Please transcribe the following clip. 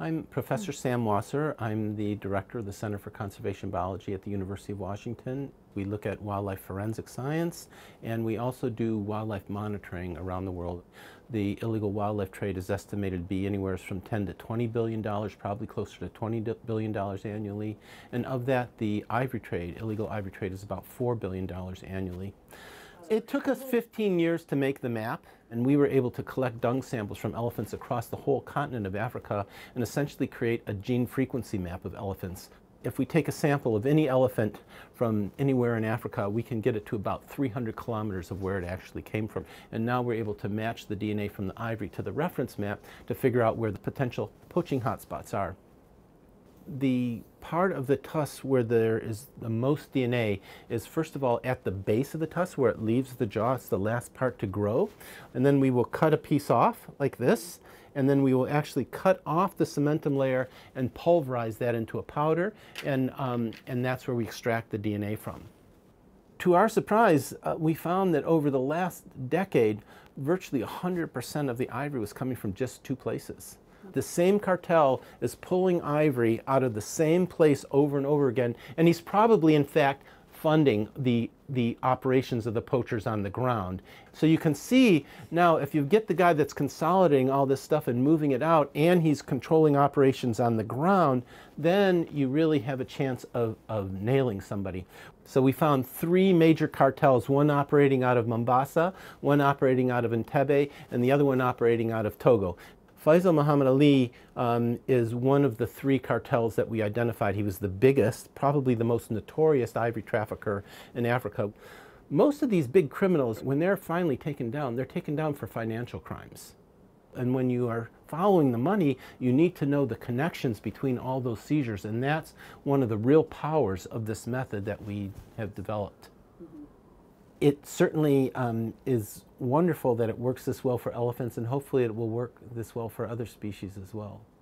I'm Professor Sam Wasser. I'm the director of the Center for Conservation Biology at the University of Washington. We look at wildlife forensic science, and we also do wildlife monitoring around the world. The illegal wildlife trade is estimated to be anywhere from $10 to $20 billion, probably closer to $20 billion annually. And of that, the ivory trade, illegal ivory trade, is about $4 billion annually. It took us 15 years to make the map, and we were able to collect dung samples from elephants across the whole continent of Africa and essentially create a gene frequency map of elephants. If we take a sample of any elephant from anywhere in Africa, we can get it to about 300 kilometers of where it actually came from. And now we're able to match the DNA from the ivory to the reference map to figure out where the potential poaching hotspots are. The part of the tusk where there is the most DNA is, first of all, at the base of the tusk where it leaves the jaw. It's the last part to grow. And then we will cut a piece off like this, and then we will actually cut off the cementum layer and pulverize that into a powder, and that's where we extract the DNA from. To our surprise, we found that over the last decade, virtually 100% of the ivory was coming from just two places. The same cartel is pulling ivory out of the same place over and over again, and he's probably, in fact, funding the operations of the poachers on the ground. So you can see now, if you get the guy that's consolidating all this stuff and moving it out, and he's controlling operations on the ground, then you really have a chance of nailing somebody. So we found three major cartels, one operating out of Mombasa, one operating out of Entebbe, and the other one operating out of Togo. Faisal Muhammad Ali is one of the three cartels that we identified. He was the biggest, probably the most notorious ivory trafficker in Africa. Most of these big criminals, when they're finally taken down, they're taken down for financial crimes. And when you are following the money, you need to know the connections between all those seizures, and that's one of the real powers of this method that we have developed. It certainly is wonderful that it works this well for elephants, and hopefully it will work this well for other species as well.